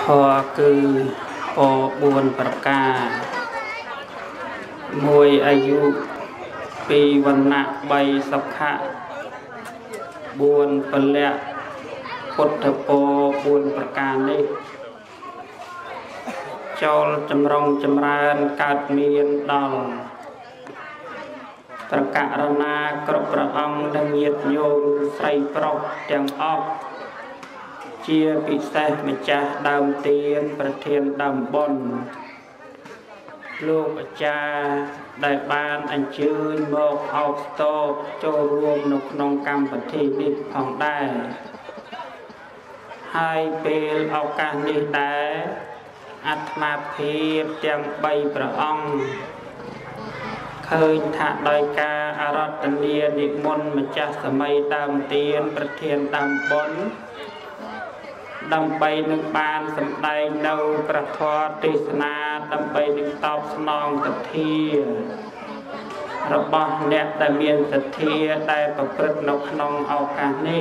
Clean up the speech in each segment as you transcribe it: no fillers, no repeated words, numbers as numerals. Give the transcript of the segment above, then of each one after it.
thọ cư o buồn bạc ca mùi ayu pi văn nạ bay sọc hạ buồn phần lẹ cột thập o buồn bạc ca đi cho chấm rong chấm ran cát miên đòn tất cả rana cọp ông đang nhiệt nhôm say pro tiếng ốc chia bị xe mà cha đam tiềnประเทศđam bon លោកអាចារ្យដែលបានអញ្ជើញមកអោបតបចូលរួមនៅក្នុងកម្មវិធីនេះផងដែរហើយពេលឱកាសនេះដែរអាត្មាភាពទាំង3ព្រះអង្គឃើញថាដោយការអរតនានិមន្តម្ចាស់សម័យដើមទៀនប្រធានដើមបុណ្យដើម្បីនឹងបានសម្ដែងនៅព្រះធម៌ទេសនាដើម្បីនឹងតបស្នងទទ្ធារបស់អ្នកដែលមានទទ្ធាដែលប្រព្រឹត្តនៅក្នុងឱកាសនេះ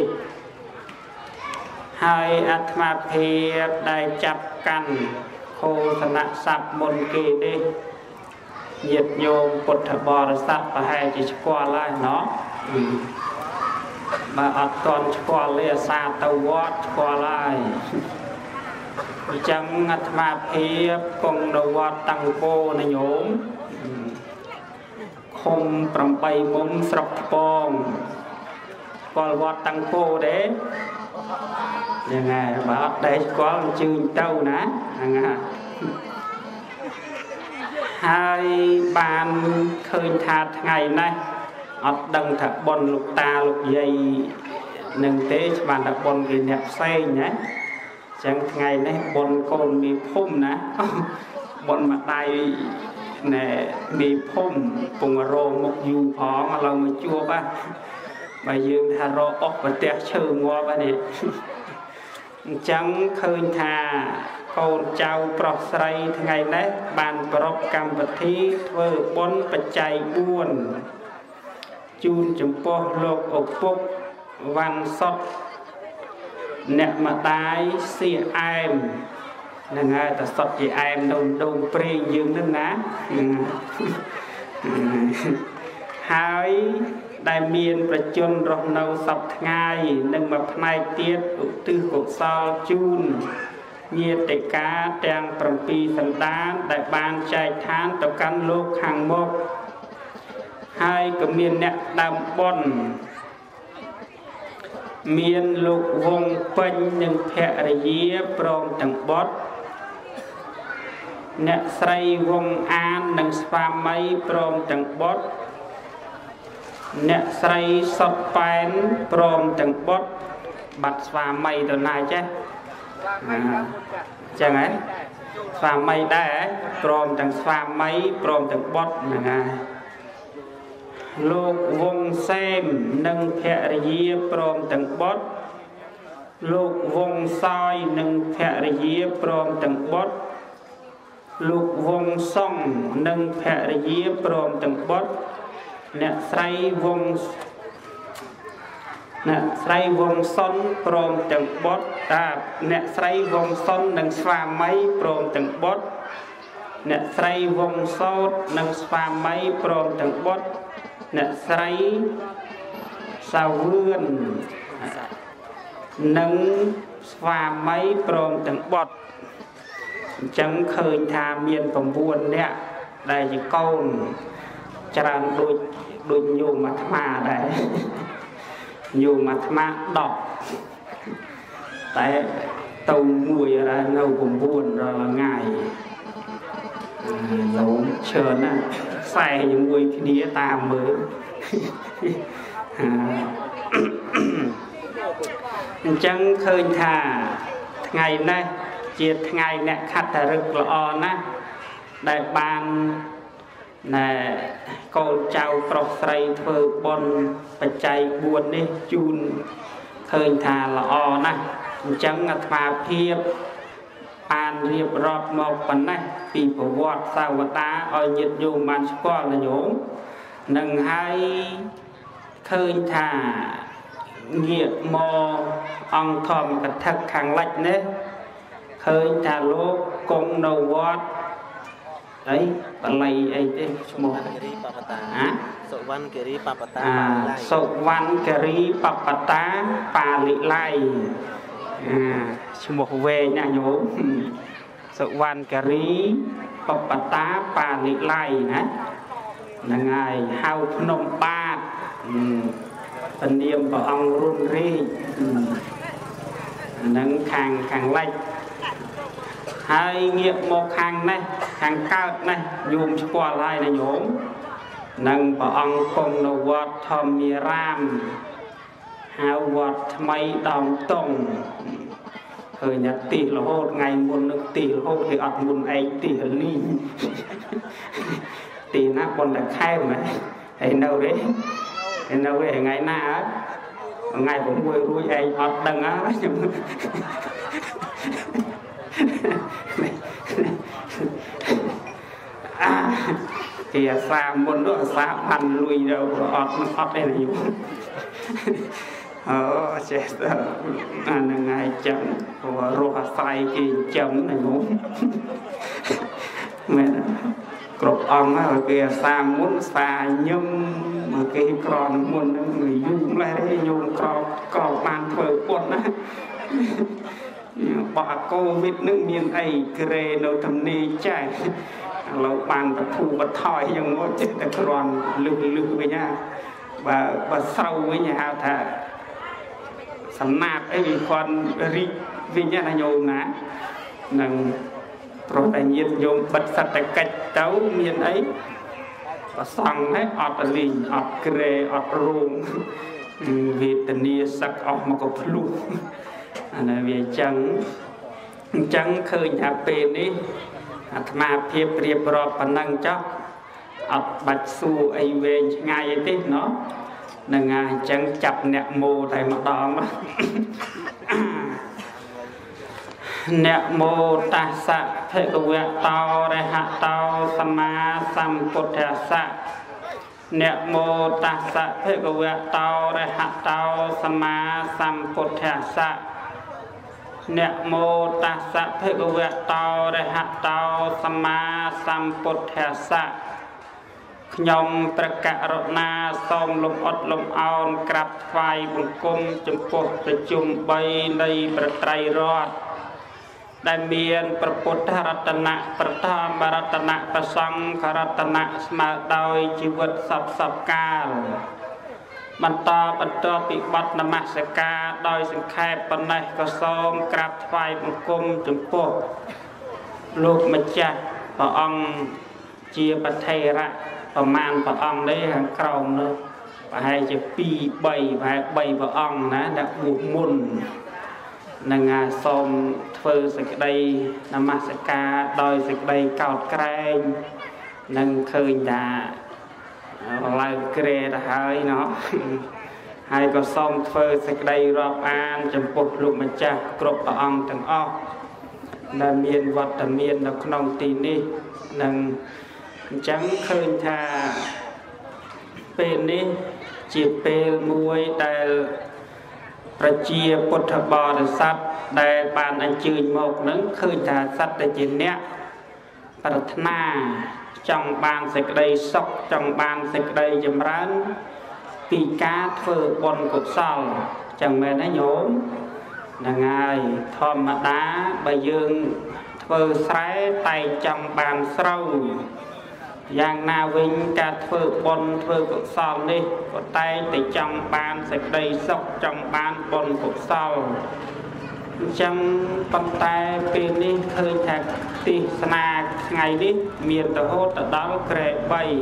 ហើយអាត្មាភាពដែលចាប់កាន់ឃោសនៈស័ព្ទមុនគេនេះញាតិញោមពុទ្ធបរិស័ទប្រហែលជាស្គាល់ហើយណោះបើអត់ទាន់ស្គាល់ទេអាសាទៅវត្តស្គាល់ហើយអញ្ចឹងអាត្មាភាពគង់នៅវត្តតាំងពោណាញោមឃុំ8មុំស្រុកថ្ពងស្គាល់វត្តតាំងពោទេយ៉ាងណាបើអត់ដែរស្គាល់អញ្ជើញទៅណាហ្នឹងហើយបានឃើញថាថ្ងៃនេះអត់ដឹងថាប៉ុនលោកតាលោកយាយនឹងទេច្បាស់ថាប៉ុនគេអ្នកផ្សេងណាអញ្ចឹងថ្ងៃនេះប៉ុនកូនមីភូមិណាប៉ុនមកដៃណែមីភូមិពងរោមុខយូរផងឥឡូវមកជួបបើយើងថារកអុកប្រទេសឈើងាប់ហ្នឹងអញ្ចឹងឃើញថាកូនចៅប្រុសស្រីថ្ងៃនេះបានប្រពកម្មវិធីធ្វើបុណ្យបច្ច័យ4ជូនចំពោះលោកឪពុកវ៉ាន់សុតអ្នកម្ដាយសៀអែមហ្នឹងហើយតសុតជាអែមដូងព្រេងយើងហ្នឹងណាហើយដែលមានប្រជជនរស់នៅសពថ្ងៃនិងមួយផ្នែកទៀតឧទ្ទិសកុសលជូនញាតិកាទាំង7សន្តានដែលបានចែកឋានទៅកាន់លោកខាងមុខហើយក៏មានអ្នកដើមបុណ្យមានលោកវងពេញនិងភរិយាព្រមទាំងបុត្រអ្នកស្រីវងអាននិងស្វាមីព្រមទាំងបុត្រអ្នកស្រីសុតប៉ែនព្រមទាំងបុត្របាត់ស្វាមីទៅណាចេះចឹងហ៎ស្វាមីដែរព្រមទាំងស្វាមីព្រមទាំងបុត្រហ្នឹងហើយលោកវងសេមនិងភរិយាព្រមទាំងបុត្រលោកវងសោយនិងភរិយាព្រមទាំងបុត្រលោកវងសុងនិងភរិយាព្រមទាំងបុត្រអ្នកស្រីវងសុនព្រមទាំងបុត្រអ្នកស្រីវងសុននិងស្វាមីព្រមទាំងបុត្រអ្នកស្រីវងសោតនិងស្វាមីព្រមទាំងបុត្រអ្នកស្រីសាវឿននិងស្វាមីព្រមទាំងបុត្រអញ្ចឹងឃើញថាមាន9នាក់ដែលជាកូនច្រើនដូចញោមអាត្មាដែរញោមអាត្មា10តែទៅមួយនៅ9រាល់ថ្ងៃញោមច្រើនណាស់ខ្សែជាមួយគ្នាតាមមើលអញ្ចឹងឃើញថាថ្ងៃនេះជាថ្ងៃអ្នកខត្តឫក្សល្អណាស់ដែលបានណែកូនចៅប្រុសស្រីធ្វើបុណ្យបច្ច័យ4នេះជូនឃើញថាល្អណាស់អញ្ចឹងអាត្មាភាពបានរៀបរាប់មកប៉ុណ្ណេះពីប្រវត្តិសាវតាឲ្យញាតិញោមបានស្គាល់ណាញោមនឹងហើយឃើញថាងាកមកអង្គធម្មកថាខាងលិចនេះឃ khơi thà lô công đầu vót đấy bà lầy ấy thế một sậu văn kiri papata pa lị lai một về nhà nhố sậu văn kiri papata pa lị lai nè là ngày hao nông ba tình niệm của ông run ri nâng khang lạnh hai nghiệp một hàng này hàng cao này dùng cho qua lại này nhóm nâng bảo ông cùng nó vọt thầm mì ram hào vọt mấy đồng tông hơi nhặt tỷ là hốt ngày muôn nước tỷ là hốt thì ọt muôn ấy tỷ là ly tỷ nó còn là khai mà hay đâu đấy ngày nào ngày cũng vui vui ấy ọt đằng á thì xa muốn nữa xa ăn lui đâu ọt đây này chết là ngày chấm của rô sai cái chấm này muốn mẹ cột ong á kia xa muốn xa nhâm mà cái còn muốn người dung lại đấy nhung có bàn phở quân á bà Covid nước miền ấy kề đâu thầm ni chạy lâu bàn và thu và thỏi nhưng mà chết là còn lư với nhau và sau với nhà thà sắm nạp ấy vì con ri vì nhà là nhôm ná nâng rồi tại nhiên nhôm bật sạch tại cách tấu miền ấy và xong hết ọt lình ọt kề ọt rung vì tình yêu sắc ọt mà có flu là vì chẳng khơi nhà bên đi mà phiệp riệp rọp và nâng chóc ọt bạch su ấy về ngay thế nó là ngài chẳng chập nẹt mô thầy mặt đỏ mà nẹt mô ta sạ thế có việc tao để hạ tao sama sampuddhasa nẹt mô ta sạ thế có việc tao để hạ tao sama sampuddhasa nẹt mô ta sạ thế có việc tao để hạ tao sama sampuddhasa nhomประกาศរណាសូមលំអត់លំអោនក្រាបថ្វាយបង្គំចំពោះប្រជុំ3នៃប្រត្រៃរតន៍ដែលមានព្រះពុទ្ធរតនៈប្រធម្មរតនៈប្រសង្ឃរតនៈស្មើដោយជីវិតសពកាលបន្តពីបទនមស្ការដោយសង្ខេបប៉ុណ្ណេះក៏សូមក្រាបថ្វាយបង្គំចំពោះលោកម្ចាស់ព្រះអង្គជាបថេរៈประมาณព្រះអង្គនេះខាងក្រោមនោះប្រហែលជា2 3ព្រះអង្គណាដែលបួសមុននឹងសូមធ្វើសេចក្តីនមស្ការដោយសេចក្តីកោតក្រែងនឹងឃើញថាឡើងក្រែទៅហើយណោះហើយក៏សូមធ្វើសេចក្តីរាប់អានចំពោះលោកម្ចាស់គ្រប់ព្រះអង្គទាំងអស់ដែលមានវត្តមាននៅក្នុងទីនេះនឹងchẳng khơi thà bên ní chỉ bên muối đại chia bột bò để sắt đại bàn anh chơi một nấng khơi thà sắt để chỉ nét Pratna trong bàn sạch đây sọc trong bàn sạch đây chấm rán vì cá phở bồn cột sầu chẳng mẹ nó nhổm là ngày thòm mà đá bài dương phở sái tay trong bàn sâuយ៉ាងណាវិញការធ្វើបុណ្យធ្វើកុសលនេះក៏តែងតែចង់បានសេចក្តីសុខចង់បានបុណ្យកុសលអញ្ចឹងប៉ុន្តែពេលនេះឃើញថាទេសនាថ្ងៃនេះមានរហូតដល់ក្រែ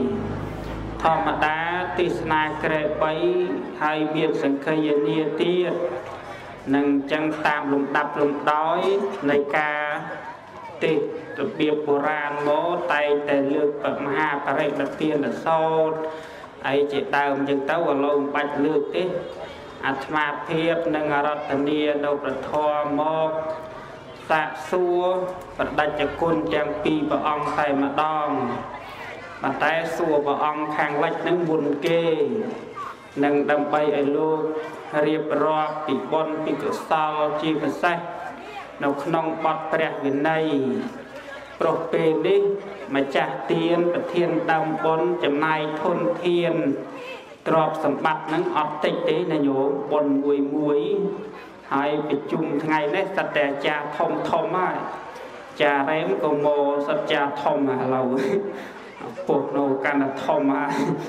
3ធម្មតាទេសនាក្រែ3ហើយមានសង្ឃាយនាទៀតនឹងអញ្ចឹងតាមលំដាប់លំដោយនៃការទេសរបៀបបុរាណមកតែងតែលើកមហាបរិបទានសោតហើយជាដើមចឹងទៅក៏លោកបាច់លើកទេអាត្មាភាពនិងអរតនីនៅប្រធមមកសាកសួរបដិជ្ជគុណទាំងពីរព្រះអង្គតែម្ដងប៉ុន្តែសួរព្រះអង្គខាងលិចនឹងមុនគេនឹងដើម្បីឲ្យលោករៀបរាប់ពីបុណ្យពីកុសលជាពិសេស nấu nong bọt bẹt về này pro pe đi mà cha tiền và thiên đam bón chấm này thôn thiên trọp sầm bát nắng ọt tịch tế là nhổ bồn mùi muối hai bị chung ngày đấy sạch để cha thông á cha rém cô mô sạch cha thông à lâu buộc nô can là thông à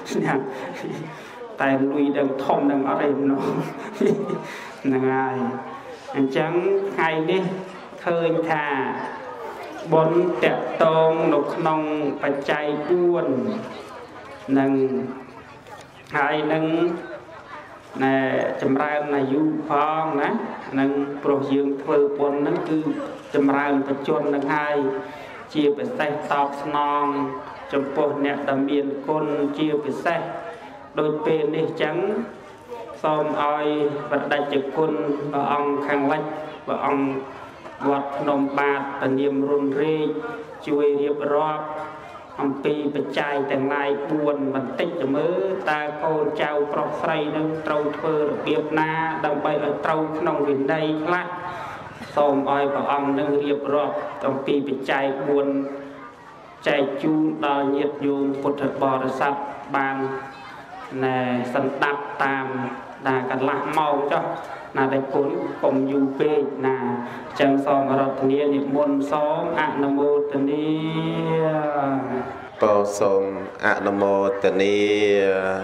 tại lui đừng thông đừng ở đây nó là ai chẳng hay đi khơi thà bốn tẹt tông nục nong bạch chay buồn nâng hai nâng nè chấm ra là du phong nè nâng pro dương thơ bốn nâng cứ chấm ra bạch chôn nâng hai chia bạch say tóc non chấm po nè đầm biên côn chia bạch say đôi bên đi trắng xóm oi vật đại trực côn và ông khang lách và ông vọt nôm bạt và niềm run rê chui riệp rọp ông pi bạch trai tầng lai buồn và tích cho mớ ta con trao pro phay nâng trâu thơ biệp na đầm bay ở trâu nông viên đây lát xóm oi và ông nâng riệp rọp ông pi bạch trai buồn chạy chu đo nhiệt nhung phật thật bò ra sắp bàn nè sân đạp tam đà cả lạc màu cho là đại cuốn cùng du bê là chẳng xóm ở rập nia niệm môn xóm nam mô tần ni po xóm nam mô tần ni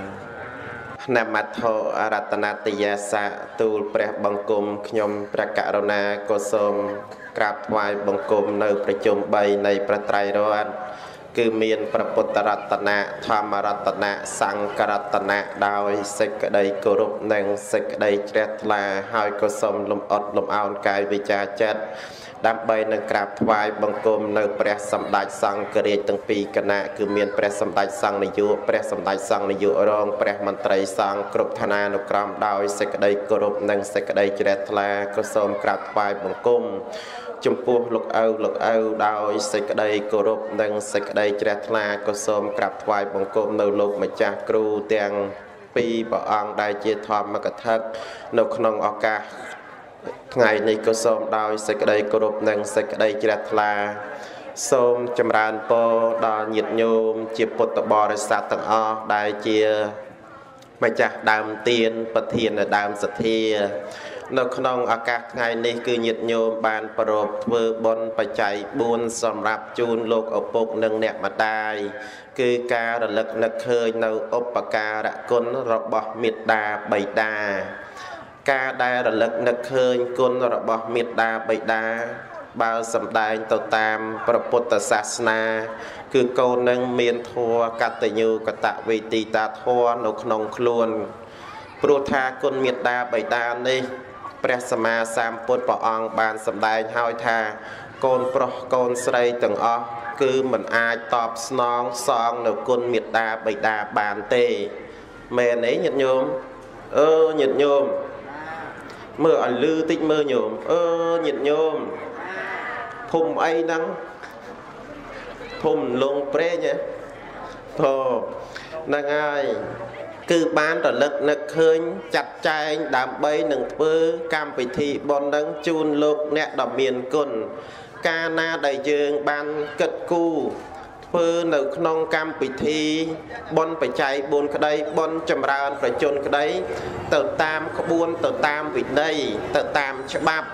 nam mát thọ aratana tiya sa tu preh băng cung nhom prakarona cô xóm krap thoại băng cung nơiประชุม bay này pratrai roan cứ miền Praputtaratana, Thamaratana, Sankaratana, đào sek đầy cổ rụp nâng sek đầy chết là hai cô sông lùm ọt lùm ao cài vì cha chết đam bay nâng krap thoại bằng côm nơi pre sầm đại sang kề từng pi cana cứ miền pre sầm đại sang này dụ pre sầm đại sang này dụ rong pre mantrai sang cướp thana nô kram đào sek đầy cổ rụp nâng sek đầy chết là cô sông krap thoại bằng côm chấm phu lục âu đào sek đầy cổ rụp nâng sek đầy chết là cô sông krap thoại bằng côm nơi lục mà cha kêu tiếng pi bảo ang đại chia thom mà cả thất nô khong oka ngày này cô xóm đào sạch đây cô rụp nâng sạch đây chỉ là xóm chấm ran po đào nhiệt nhôm chia bột bò để sát tầng o đại chia mà chặt đàm tiền bật thiền là đàm sạch thi nó không ở các ngày này cứ nhiệt nhôm bàn pro vừa bon phải chạy buôn xóm rạp chun lục ở bốc nâng nẹt mà đai cứ ca là lực lực hơi nâu ốp ca đã côn rọp bọ miệt đà bảy đà ca đa là lực lực hơi côn rọp bọ miệt đà bảy đà bao sầm đai tàu tam Praputa Sasana cứ câu nâng miền thua cát tây như cát tạ vi tì ta thua nô nông luôn Protha côn miệt đà bảy đà này Presama Sam Put Bảo Ông bàn sầm đai hai tha côn pro côn sray từng o cứ mình ai tọp nón son nấu côn miệt đà bảy đà bàn tê mẹ ấy nhiệt nhôm nhiệt nhôm mưa ảnh lư tích mưa nhôm nhiệt nhôm thùng ấy nắng thùng lông pre nhé thô năng ai cứ bán rồi lực lực hơi chặt chai đám bay nâng phơ cam vị thị bọn nâng chun lục nẹ đỏ miền côn ca na đại dương ban cất cu phơ nấu nông cam vị thị bọn phải chạy buồn cái đây bọn chầm ra phải chôn cái đấy tờ tam có buôn tờ tam vị đây tờ tam cho bạp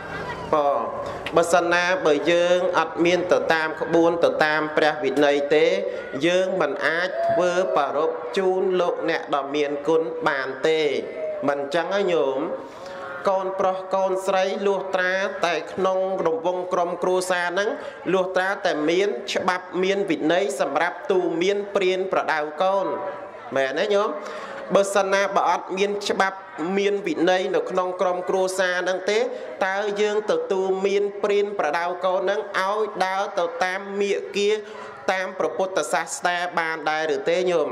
bà sân na bởi dương ạt miên tờ tam có buôn tờ tam pre vị này tế dương mình ách vơ bà rộp chun lục nẹ đỏ miền côn bàn tê mình chẳng ai nhổm con pro con sấy luộc tra tại nông đồng vong krom cruza nắng luộc tra tại miên bắp miên vị này sầm ráp tu miên priên pra đào con mẹ nói nhóm bờ sân na bà miên bắp miên vị này nó nông krom cruza nắng tế ta dương từ tu miên priên pra đào con nắng áo đào từ tam mía kia tam Praputa Sasana bàn đại rồi tế nhóm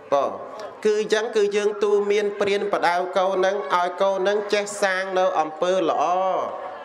cứ chẳng cứ dương tu miên priên và đào câu nâng oi câu nâng chết sang đâu ẩm pơ lõ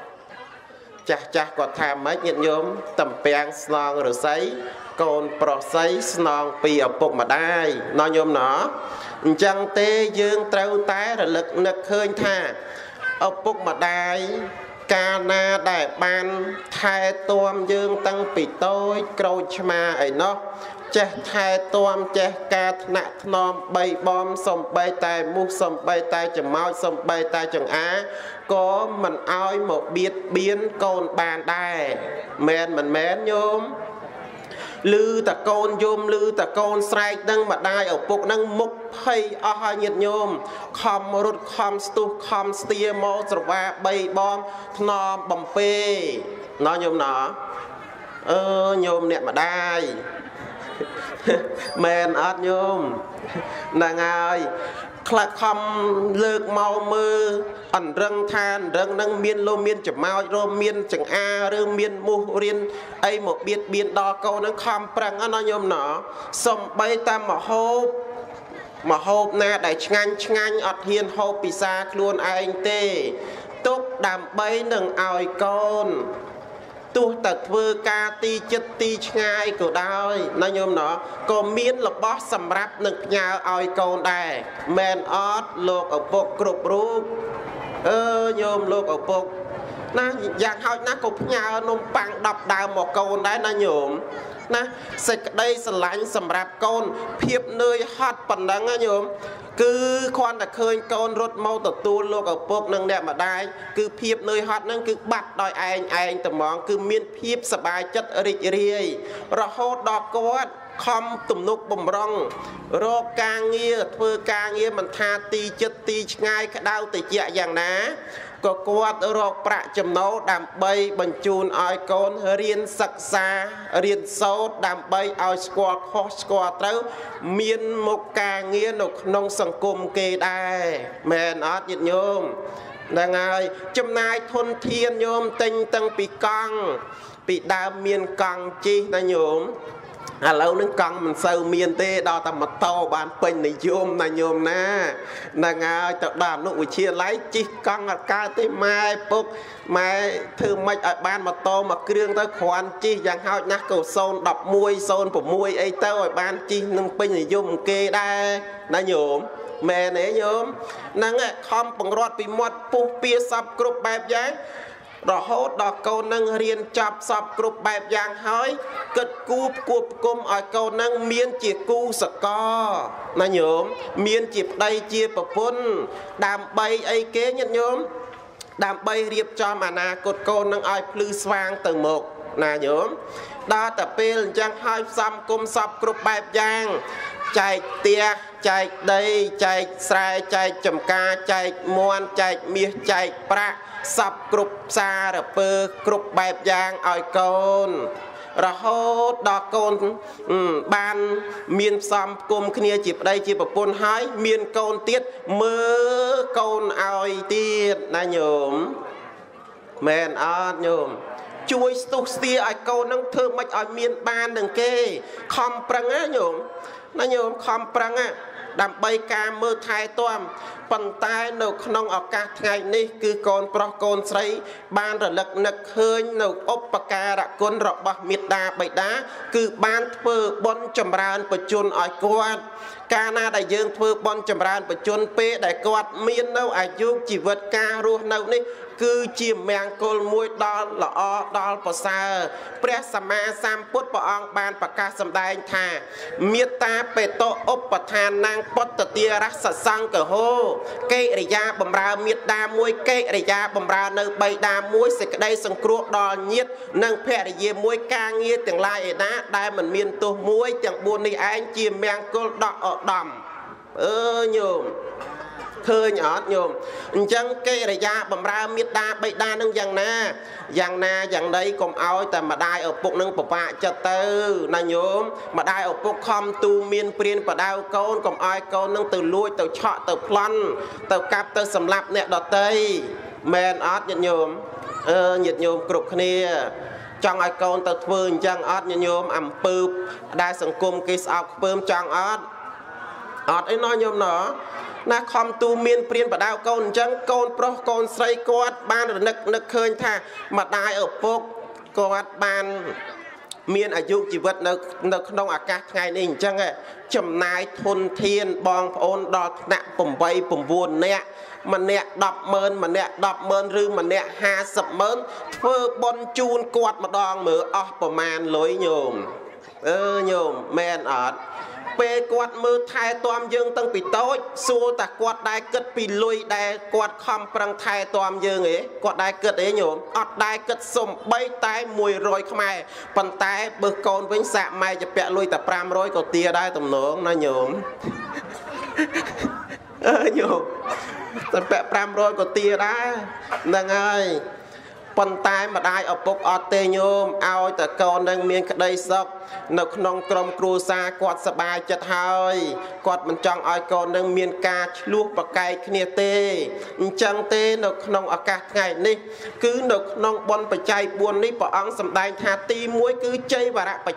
chắc chắc có tham mấy nhận nhóm tầm bèn snon rồi sấy còn pro sấy snon pi ở bụng mà đai nói nhóm nó chẳng tê dương trâu tái rồi lực nực hơi tha ở bụng mà đai កាលណាដែលបានថែទាំយើងតាំងពីតូចក្រូចឆ្មាអីណោះចេះថែទាំចេះការថ្នាក់ថ្នមបីបំសំបីតែមូសសំបីតែច្មោចសំបីតែចង្អាក៏មិនឲ្យមកបៀតបៀនកូនបានដែរមែនមិនមែនញោមឮតកូនយំឮតកូនស្រែកនឹងម្ដាយឪពុកនឹងមុខភ័យអស់ហើយញាតិញោមខំរត់ខំស្ទុះខំស្ទាមកស្រវាបីបំថ្នមបំពេណោះញោមណោះញោមអ្នកម្ដាយមែនអត់ញោមហ្នឹងហើយខ្លះខំលើកមកមើលអន្រឹងថាអន្រឹងនឹងមានលោមានច្មោចរមមានចង្អាឬមានមូសរៀនអីមកបៀតបៀនដល់កូននឹងខំប្រឹងណាញោមណោះសំបីតាមមហូបណាដែលឆ្ងាញ់ឆ្ងាញ់អត់ហ៊ានហូបពិសាខ្លួនឯងទេទុកដើម្បីនឹងឲ្យកូនទោះតែធ្វើការទីចិត្តទីឆ្ងាយក៏ដោយណាញោមណោះក៏មានរបស់សម្រាប់នឹងផ្ញើឲ្យកូនដែរមែនអត់លោកឪពុកគ្រប់រូបញោមលោកឪពុកណាយ៉ាងហោចណាស់ក៏ផ្ញើនំប៉័ង10ដើមមកកូនដែរណាញោមណាសេចក្តីស្រឡាញ់សម្រាប់កូនភាពនឿយហត់ប៉ុណ្ណឹងណាញោមគឺគ្រាន់តែឃើញកូនរត់មកទទួលលោកឪពុកនិងអ្នកម្ដាយគឺភាពនឿយហត់ហ្នឹងគឺបាត់ដោយឯងតែហ្មងគឺមានភាពសប្បាយចិត្តរីករាយរហូតដល់គាត់ខំទំនុកបំរុងរកការងារធ្វើការងារមិនថាទីចិត្តទីឆ្ងាយក្តៅតិចយ៉ាងណាក៏គាត់រកប្រាក់ចំណូលដើម្បីបញ្ជូនឲ្យកូនរៀនសិក្សារៀនសូត្រដើម្បីឲ្យស្គាល់ខុសស្គាល់ត្រូវមានមុខការងារនៅក្នុងសង្គមគេដែរមែនអត់ញាតិញោមហ្នឹងហើយចំណាយធនធានញោមទិញតាំងពីកង់ពីដើមមានកង់ជិះណាញោមឥឡូវនឹងកង់មិនសូវមានទេដល់តែម៉ូតូបានពេញនិយមណាញោមណាហ្នឹងហើយទៅដល់អនុវិទ្យាល័យជិះកង់អត់កើតទេម៉ែពុកម៉ែធ្វើម៉េចឲ្យបានម៉ូតូមួយគ្រឿងទៅគ្រាន់ជិះយ៉ាងហោចណាស់ក៏011 06អីទៅឲ្យបានជិះនឹងពេញនិយមគេដែរណាញោមមែនទេញោមហ្នឹងខំបង្រាត់ពីមាត់ពុះពៀសពគ្រប់បែបយ៉ាងរហូតដល់កូននឹងរៀនចប់សពគ្រប់បែបយ៉ាងហើយគិតគូរគួបផ្គុំឲ្យកូននឹងមានជាគូសកលណាញោមមានជាប្តីជាប្រពន្ធដើម្បីអីគេញាតិញោមដើម្បីរៀបចំអនាគតកូននឹងឲ្យភ្លឺស្វាងទៅមុខណាញោមដល់តែពេលអញ្ចឹងហើយផ្សំគុំសពគ្រប់បែបយ៉ាងចែកផ្ទះចែកដីចែកស្រែចែកចំការចែកមាន់ចែកមាសចែកប្រាក់សពគ្រប់ផ្សារពើគ្រប់បែបយ៉ាងឲ្យកូនរហូតដល់កូនបានមានផ្សំផ្គុំគ្នាជាប្តីជាប្រពន្ធហើយមានកូនទៀតមើលកូនឲ្យទៀតណាញោមមែនអត់ញោមជួយស្ទុះស្ទាឲ្យកូននឹងធ្វើម៉េចឲ្យមានបាននឹងគេខំប្រឹងណាញោមណាញោមខំប្រឹងណាដើម្បីការមើលថែទាំប៉ុន្តែនៅក្នុងឱកាសថ្ងៃនេះគឺកូនប្រុសកូនស្រីបានរលឹកនឹកឃើញនៅឧបការៈគុណរបស់មេត្តាបិតាគឺបានធ្វើបុណ្យចម្រើនបច្ចុប្បន្នឲ្យគាត់កាលណាដែលយើងធ្វើបុណ្យចម្រើនបច្ចុប្បន្នពេលដែលគាត់មាននៅអាយុជីវិតការរស់នៅនេះគឺជាមង្គលមួយដល់ល្អដល់ប្រសើរព្រះសម្មាសម្ពុទ្ធព្រះអង្គបានប្រកាសសម្ដែងថាមេត្តាបេតោឧបឋាននាងពុទ្ធទារសសង្ឃហោកិរិយាបំរើមេត្តាមួយកិរិយាបំរើនៅបិតាមួយសេចក្តីសង្គ្រោះដល់ញាតិនិងភរិយាមួយការងារទាំងឡាយឯណាដែលមិនមានទោសមួយទាំង4នេះឯងជាមង្គលដកឧត្តមញោមឃើញអត់ញោមអញ្ចឹងកិរិយាបំរើមេត្តាបិតានឹងយ៉ាងណាយ៉ាងណីកុំឲ្យតែម្ដាយឪពុកនឹងពិបាកចិត្តទៅណាញោមម្ដាយឪពុកខំទូមានព្រានបដៅកូនកុំឲ្យកូននឹងទៅលួចទៅឆក់ទៅប្លន់ទៅកាប់ទៅសម្លាប់អ្នកដទៃមែនអត់ញាតិញោមញាតិញោមគ្រប់គ្នាចង់ឲ្យកូនទៅធ្វើអញ្ចឹងអត់ញាតិញោមអំពើដែលសង្គមគេស្អប់ខ្ពើមចង់អត់អីណោះញោមណោះណាខំទូមានព្រានបដៅកូនអញ្ចឹងកូនប្រុសកូនស្រីគាត់បានរនឹកឃើញថាម្ដាយឪពុកគាត់បាន miền ở dục chỉ vật nó không ở các ngày này chẳng ạ chầm nai thôn thiên bong ôn đọt nặng bầm bay bầm vuông nè mà nè đọc mơn rư mà nè 50 mơn phơ bon chun quạt mà đong mởประมาณ100 nhôm nhôm men ở pe quạt mơ thay toam dương tăng bị tối xua ta quạt đai cất bị lùi đai quạt không prang thay toam dương ấy quạt đai cất ấy nhôm ọt đai cất sum bay tay mùi rồi không ai bàn tay bơ con với sạ maiจะ pẹ lùi ta 500 có tia đai tầm nướng nó nhôm nhôm ta แปะ 500 có tia đai nâng ơi bàn tay mà đai ở bốc ọt tê nhôm ao ta con đang miên cái đây sọc nó không cầm cua xa quạt sờ bài chật hơi quạt mình chọn ai con đang miên ca luộc và cay kia tê chẳng tê nó không ở các ngày ní cứ nó không bon phải chạy buồn ní bỏ ăn sầm đai tha ti muối cứ chơi và rạ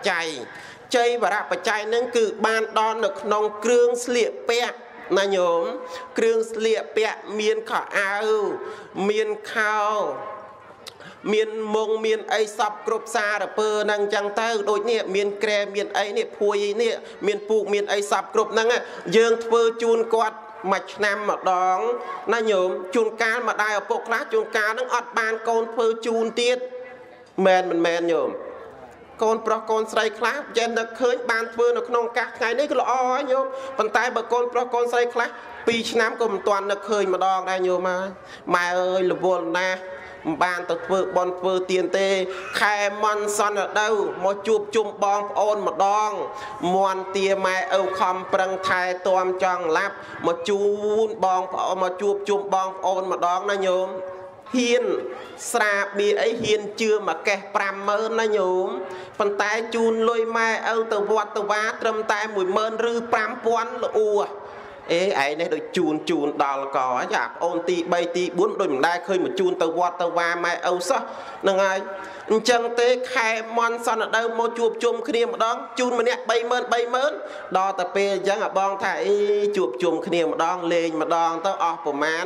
phải chạy nên cứ ban đón nó không kêu sliệp pẹ na nhôm kêu sliệp pẹ miên khả ao miên khao miền mông miền ấy sập cướp xa rồi pơ năng chẳng tới đôi nè miền kè miền ấy nè phui nè miền phụ miền ấy sập cướp năng á dương phơ chun quạt mạch nam mà đón na nhôm chun cá mà đai ở bộ lá chun cá nó ọt ban con phơ chun tiết men nhôm con pro con say class gen nó khơi ban phơ nó không các ngày đấy cứ lo nhôm bàn tay bà con pro con say class pi nam cùng toàn nó khơi mà đón đây nhôm mà ơi là buồn na ban tật vợ bon vợ tiền tê khai mòn son ở đâu một chụp chung bong ôn một đong mòn tia mai âu khom prang thai toam chong lap một chun bong một chụp chung bong ôn một đong nó nhôm hiên xa bia ấy hiên chưa mà kẹt 50000 nó nhôm phần tay chun lôi mai âu từ vọt từ vá trâm tay 10000 rư 5000 là u ê ấy này đôi chun đào có dạ ôn ti bay ti 4 đôi mình đai khơi một chun tàu vọt tàu va mai âu sao nè ngay chân tế khai mon son ở đâu một chụp chung kia một đón chun mà nè 30000 đo tập pe chẳng ở bong thải chụp chung kia một đón lên một đón tao ọp của má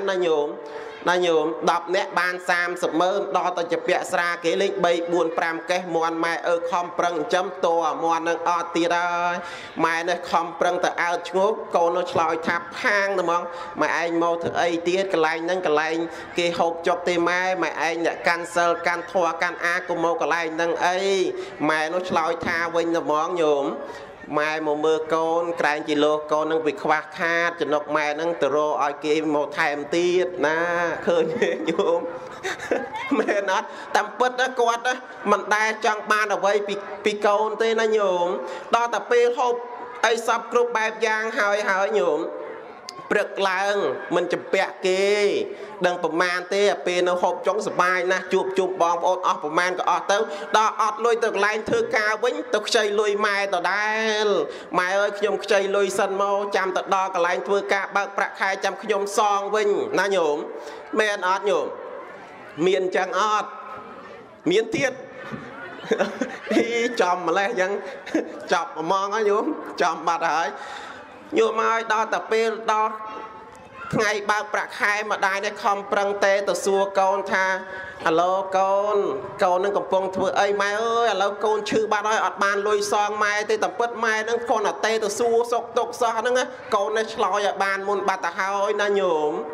nó nhôm đọc nè ban 30,000 đo tao chụp bẹ xa kế lên 3-4-5 cái mòn mai ở không prang chấm to mòn năng ọt ti đó mai nó không prang ta ao ngốp con nó lòi tháp hang đúng không mà anh mau thử ấy tiết cái lạnh năng cái lạnh cái hộp chọc tê mai mà anh đã cancel can thoa can a của mau cái lạnh năng ấy mai nó lòi tha vinh là món nhôm mai một mưa con cái chỉ lô con năng bị khoác khát cho nọc mai năng từ rô ai kia một thèm tiết na khơi nhôm mẹ nó tầm bứt đó quạt đó mình đai trong ban ở đây bị con tê nó nhôm đo tập pe hộp ai sắp group bài giang hơi nhôm bực lăng mình chụp bẹ kê đừngประมาณ tê pe nó hộp trong sờ bài na chụp bong ôn ọt ประมาณ có ọt tới đo ọt lôi từ lại thưa cao vĩnh tôi chơi lôi mai tao đai mai ơi nhom chơi lôi sân mau chăm tao đo cái lại thưa cao bạc bạc khai chăm nhom song vĩnh na nhôm men ọt nhôm miền chẳng ọt miền tiết chòm mà lẽ chẳng chọc mà mong á nhôm chòm bạt hỏi nhôm ơi đo tập pe đo ngày bao bạc khai mà đai này không prang tê từ xua con tha alo con nó còn phong thưa ấy mai ơi alo con chữ ba nói ọt ban lôi song mai tê tập bứt mai nó con ở tê từ xua sọc tộc sao nó á con này lòi ở ban môn bát ta hao na nhôm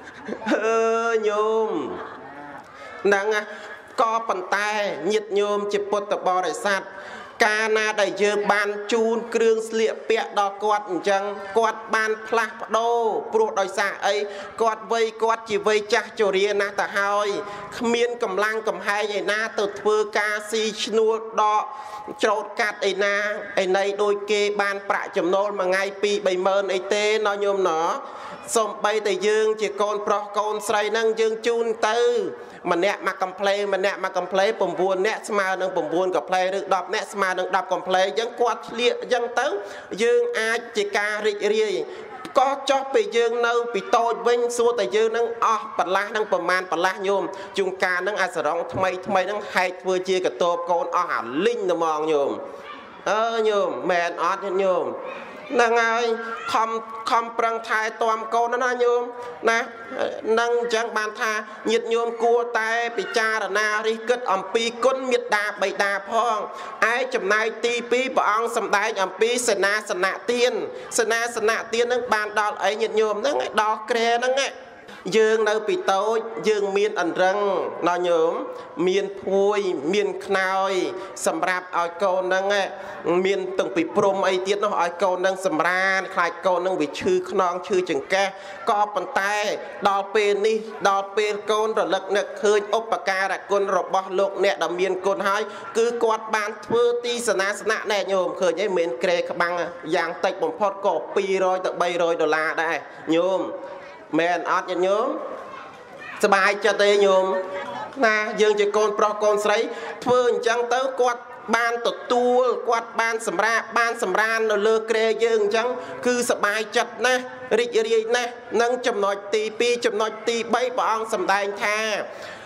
nhôm đang co bàn tay nhiệt nhôm chụp bột tập bò đại sát ca na đại dương ban chun kêu sliệp pẹ đo quạt chẳng quạt ban plak đô pro đòi xa ấy quạt vây quạt chỉ vây chắc cho riêng na ta hơi miên cầm lang cầm hai vậy na từ thưa ca si chnu đo trột cát ấy na ấy này đôi kê ban prạ chấm nôn mà ngay pi 30000 ấy tê nó nhôm nó xong bay đại dương chỉ con pro con say năng dương chun tư mà nè mà cầm play bầm buồn nè smile năng bầm buồn gặp play được đọc nè smile năng đọc cầm play dân quạt liệt dân tới dương ai chỉ ca rì có cho bị dương nâu bị tôi vinh xua tại dương năng bật lá năng bầm man bật lá nhôm chung ca năng ai sợ rong thay năng hay vừa chia cả tô con hẳn linh nó mong nhôm nhôm mẹ nhôm năng ai không prang thai toam câu nó na nhôm nè năng chẳng bàn tha nhiệt nhôm cua tay bị cha là na đi cất ẩm pi côn miệt đà bầy đà phong ai chấm nay ti pi bảo ông sầm đai ẩm pi sân nạ tiên năng bàn đo ấy nhiệt nhôm năng đo kre năng ấy dương nơi bị tối dương miên ẩn răng nó nhốm miên phui miên khơi sầm rạp ở câu năng ấy miên từng bị prom ấy tiết nó ở câu năng sầm ra khai câu năng bị chư non chư chừng ca co bàn tay đo pen đi đo pen côn rồi lật nực khơi ốp bạc ca là côn rồi bỏ lục nè đầm miên côn hai cứ quạt bàn thưa ti sna nè nhôm khơi nhảy miên kề các băng giang tịch một phật cổ pi rồi tận bay rồi đô la đây nhôm mẹn ọt nhớ nhômสบายcho tê nhôm na dương chỉ con pro con sấy phương chẳng tới quạt ban tụt tua quạt ban sầm ra nó lơ kề dương chẳng cứสบายchặt na rịch na nâng chấm nói tì pi chấm nói tì bay bong sầm đai tha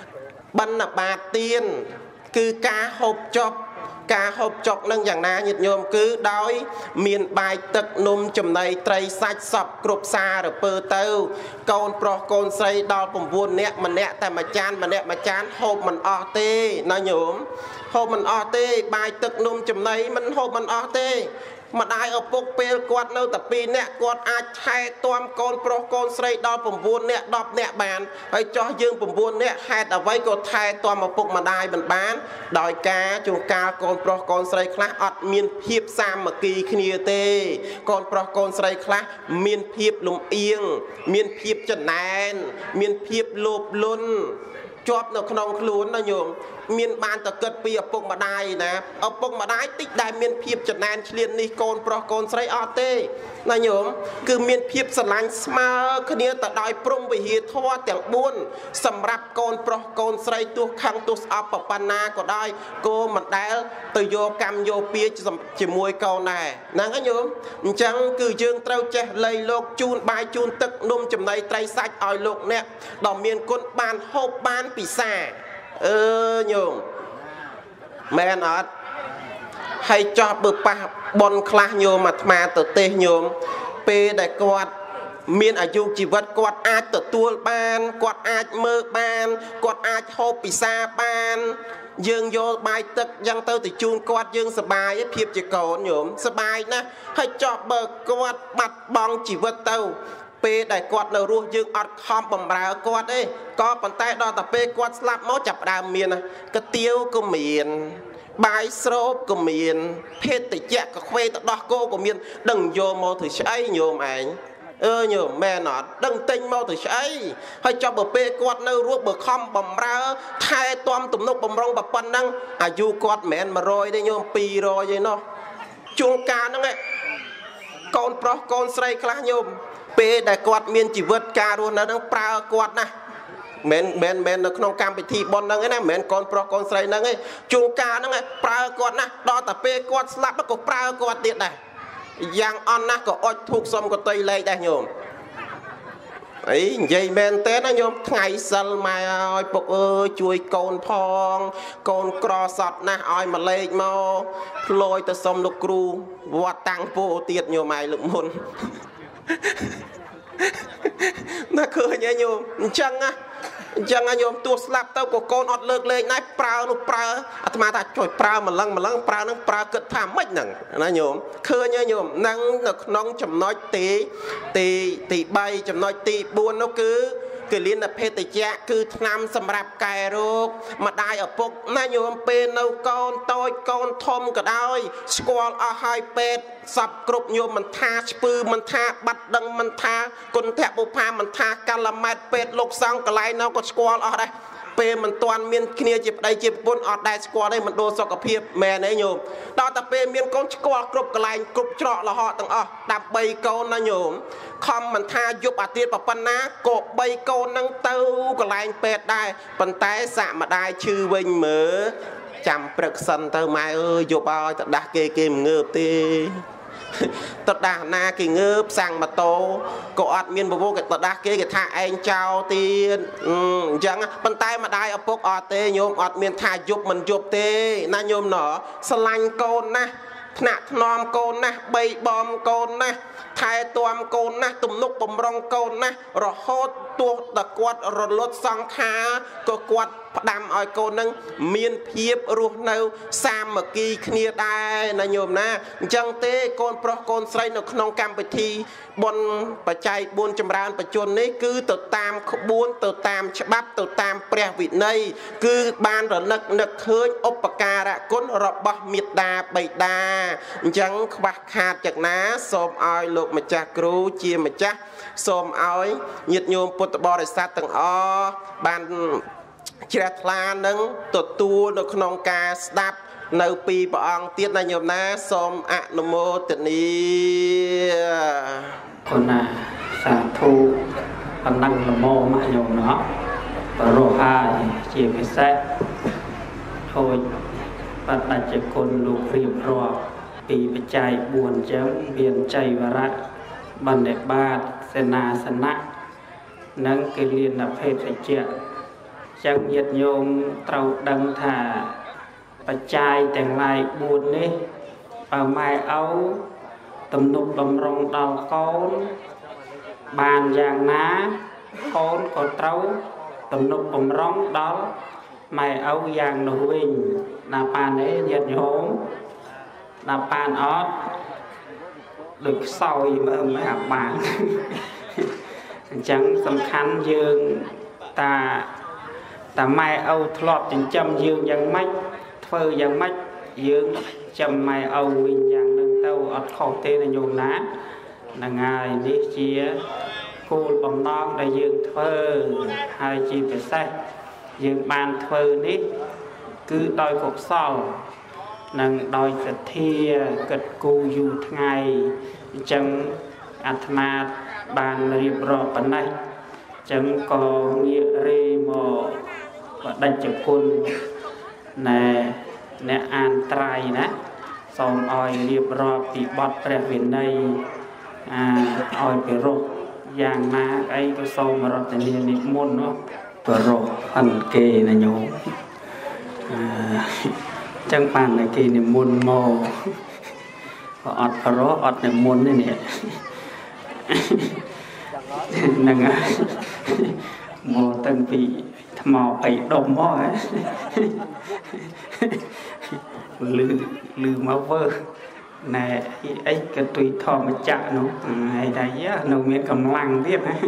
ban là bà tiên cứ cá hộp chọc cá hộp chọc nâng dạng na nhiệt nhôm cứ đói miền bài tật nôm chùm này tray sạch sọc cột xa rồi pơ tâu con pro con xây đo bùng vuông nè mà nèแต่mà chán hộp mình o tê nó nhôm hộp mình o tê bài tật nôm chùm này mình hộp mình o tê mà đại ở bốc bê quạt nâu tập pi nè quạt ai hai toam con pro con xây đo bùng vuông nè đọp nè bàn hay cho dương bùng vuông nè hai ở vây cột hai toam mà bốc mà đại mình bán đòi cá chung cá con pro con xây khác ọt miên hiệp sam mà kỳ kia tê con pro con xây khác miên hiệp lùng yên miên hiệp chân nén miên hiệp lốp luôn chóp nó không luôn nó nhôm miền ban ta cất pi ở bông mà đai nè ở bông mà đai tích đai miền phiệp chật nan liên ni con pro con sấy ate nó nhôm cứ miền phiệp sờ lạnh smart cái này ta đai prom về hiệp thoa tiếng buôn sầm rạp con pro con sấy tua khang tua ấp ở panna có đai cô mặt đai từ vô cam vô pia chỉ mùi câu này nè cái nhôm chẳng cứ dương trâu che lây lộc chun bài chun tức nôm chấm này trai sạch ỏi lộc nè đỏ miền con ban hộp ban bị xả nhôm mẹ nó hay cho bự pa bon class nhôm mà tự tê nhôm p đại quạt miền ở du chỉ vật quạt ai tự tua ban quạt ai mơ ban quạt ai hộp bị xa ban dương vô bài tức dân tơ thì chun quạt dương sờ bài phiệp chỉ cầu nhôm sờ bài nè hay cho bờ quạt bạch bong chỉ vật tàu pe đại quạt nở ruột dương ọt khom bầm rào quạt ấy có bàn tay đo tập pe quạt slap máu chập đào miền cái tiêu của miền bài sốp của miền phê tự chẹt cái khoe tự đo cô của miền đừng vô mô thử say nhôm ảnh nhôm mẹ nó đừng tinh mô thử say hay cho bờ pe quạt nở ruột bờ khom bầm rào thay toam tụm nốc bầm rong bập pan năng du quạt mẹ mà rồi đây nhôm pi rồi vậy nó chuông ca nó nghe con pro con sray class nhôm pe đại quạt miền chỉ vượt ca luôn nó đang pra quạt nè men nó không cam bị thi bon năng ấy nè men con pro con sray năng ấy chuông ca năng ấy pra quạt nè đo tập pe quạt slap nó có pra quạt tiệt này giang on nè có oi thuộc xóm có tây lây đây nhôm ấy vậy men té nó nhôm ngày sal mai oi bọc ơi chui con cro sọt nè oi mà lê mau lôi tới xóm lục cru vọt tăng po tiệt nhôm mày lụm môn nó cười nhớ nhôm chăng nhôm tua slap tao của con ọt lược lên nãy prao nó prao mà ta chọi prao mà lăng prao nó prao cất tham mất nằng nó nhôm cười nhớ nhôm năng được nong chấm nói tí bay chấm nói tí buồn nó cứ liên là phê tự chạ cứ năm sầm rạp cài rô mà đai ở bốc na nhôm pe nâu con tôi con thom cả đôi squall ở hai pet sập cột nhôm mình tha spư mình tha bắt đằng mình tha con thẹp bột pha mình tha calamet pet lục sang cả lại nó có squall ở đây pe mình toàn miền kia chụp đây chụp bốn ở đây squall đây mình đô so cả phiệp mẹ này nhôm đó tập pe miền con squall cột cả lại cột trọ là họ từng đạp bay con na nhôm không mình tha giúp à tiết vào pan ná cột bay con năng tâu cả lại pet đây bàn tay xạ mà đai chư vinh mở chăm bực sân tao mai ơi giúp bao tao đá kê ngợp tê tao đá na kì ngợp sang mà tô có ọt miên vô cái tao đá kê cái tha anh chào tiền chẳng bàn tay mà đai ở bốc ọt tê nhôm ọt miên tha giúp mình giúp tê na nhôm nó sờ lanh con na ថ្នាក់ថ្នមកូនណាស់បីបំកូនណាស់ថែទាំកូនណាស់ទំនុកបំរុងកូនណាស់រហូតទោះតែគាត់រលត់សង្ខារក៏គាត់ផ្ដាំឲ្យកូននឹងមានភាពរស់នៅសាមគ្គីគ្នាដែរណាញោមណាអញ្ចឹងទេកូនប្រុសកូនស្រីនៅក្នុងកម្មវិធីបុណ្យបច្ច័យ4ចម្រើនបច្ចុប្បន្ននេះគឺទៅតាមក្បួនទៅតាមច្បាប់ទៅតាមព្រះវិន័យគឺបានរលឹកនឹកឃើញឧបការៈគុណរបស់មេត្តាបិតាអញ្ចឹងខ្វះខាតจากណាសូមឲ្យលោកម្ចាស់គ្រូជាម្ចាស់សូមឲ្យញាតិញោមពុទ្ធបរិស័ទទាំងអស់បានជ្រះថ្លានឹងទទួលនៅក្នុងការស្ដាប់នៅពីព្រះអង្គទៀតណាញោមណាសូមអនុមោទនាគុណសាធុបណ្ដឹងលមមកញោមណោះបរោហើយជាពិសេសthôiបដិច្ចគុណលោករៀបរាប់ពីបច្ច័យ4អញ្ចឹងមានចៃវរៈបណ្ឌិបាតសេនាសនៈនិងកិលានភេទជ្ជៈចឹងញាតិញោមត្រូវដឹងថាបច្ច័យទាំងឡាយ4នេះបើម៉ែឪទំនុកបំរុងដល់កូនបានយ៉ាងណាកូនក៏ត្រូវទំនុកបំរុងដល់ម៉ែឪយ៉ាងនោះវិញណាប៉ានទេញាតិញោមណាប៉ានអត់ដូចខ្សោយមើលមិនអាបានអញ្ចឹងសំខាន់យើងតាម៉ែឪធ្លាប់ចិញ្ចឹមយើងយ៉ាងម៉េចធ្វើយ៉ាងម៉េចយើងចាំម៉ែឪវិញយ៉ាងហ្នឹងទៅអត់ខុសទេណាញោមណាហ្នឹងហើយនេះជាគោលបំណងដែលយើងធ្វើហើយជាពិសេសយើងបានធ្វើនេះគឺដោយកុសលនិងដោយសទ្ធាគិតគូរយូរថ្ងៃអញ្ចឹងអាត្មាបានរៀបរាប់ប៉ុណ្ណេះអញ្ចឹងក៏ងាករេមកបដិច្ចគុណណែអ្នកអានត្រៃណាសូមឲ្យរៀបរាប់ពីបទព្រះវិន័យឲ្យពិរោះយ៉ាងណាអីក៏សូមរតនានិមន្តនោះពិរោះអិនគេណាញោមចឹងបានតែគេនិមន្តមកក៏អត់ពិរោះអត់និមន្តទេនេះហ្នឹងហើយមកតាំងពីថ្មអីដុំមកហ៎លឺមកវើណែអីក៏ទុយធម្មចក្រនោះហើយតែនៅមានកម្លាំងទៀតណា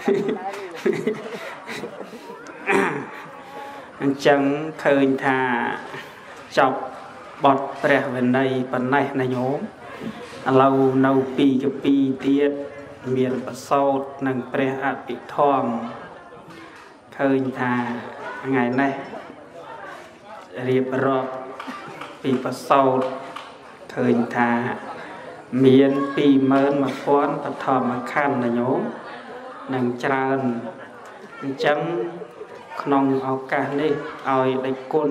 អញ្ចឹងឃើញថាចប់បទព្រះវិន័យប៉ុណ្ណេះណាញោមឥឡូវនៅពីកពីទៀតមានប្រសូតនិងព្រះអភិធម្មឃើញថាថ្ងៃនេះរៀបរាប់ពីប្រសូតឃើញថាមាន21000បឋមខណ្ឌណាញោមនិងច្រើនអញ្ចឹងក្នុងឱកាសនេះឲ្យដេចគុណ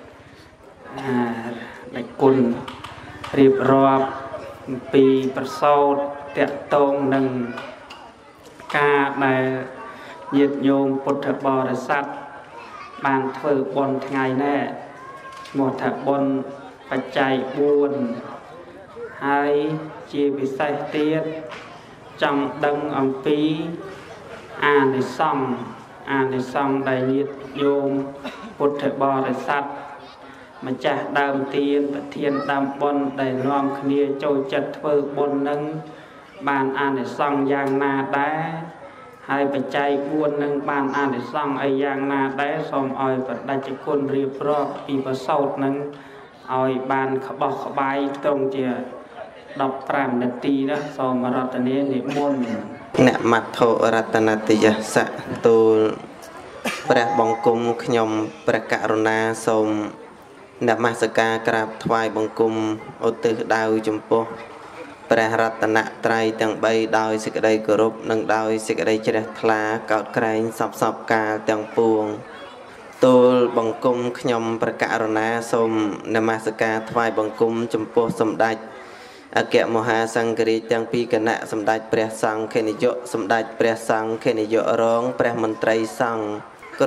រៀបរាប់ពីប្រសូតតកតងនឹងការដែលញាតិញោមពុទ្ធបរិស័ទបានធ្វើបុណ្យថ្ងៃនេះឈ្មោះថាបុណ្យបច្ច័យ4ហើយជាពិសេសទៀតចង់ដឹងអំពីអានិសង្ឃដែលញាតិញោមពុទ្ធបរិស័ទម្ចាស់ដើមទានប្រធានដើមបុណ្យដែលនាំគ្នាចូលចិត្តធ្វើបុណ្យនឹងបានអានិសង្ឃយ៉ាងណាដែរហើយបច្ច័យ4នឹងបានអានិសង្ឃអីយ៉ាងណាដែរសូមឲ្យបដិច្ចគុណរៀបរាប់ពីប្រសូតនឹងឲ្យបានក្បោះក្បាយត្រង់ជា15នាទីណាសូមរតនានិមន្តអ្នកមត្ថុរតនតយសៈទូលព្រះបង្គំខ្ញុំព្រះករុណាសូមនមស្ការក្រាបថ្វាយបង្គំឧទ្ទិសដៅចំពោះព្រះរតនត្រ័យទាំង3ដោយសេចក្តីគោរពនិងដោយសេចក្តីជ្រះថ្លាកោតក្រែងសពកាលទាំងពួងទូលបង្គំខ្ញុំព្រះករុណាសូមនមស្ការថ្វាយបង្គំចំពោះសម្ដេចអគ្គមហាសង្ឃរាជទាំងពីរគណៈសម្ដេចព្រះសង្ឃនាយកសម្ដេចព្រះសង្ឃនាយករងព្រះមន្ត្រីសង្ឃគ្រប់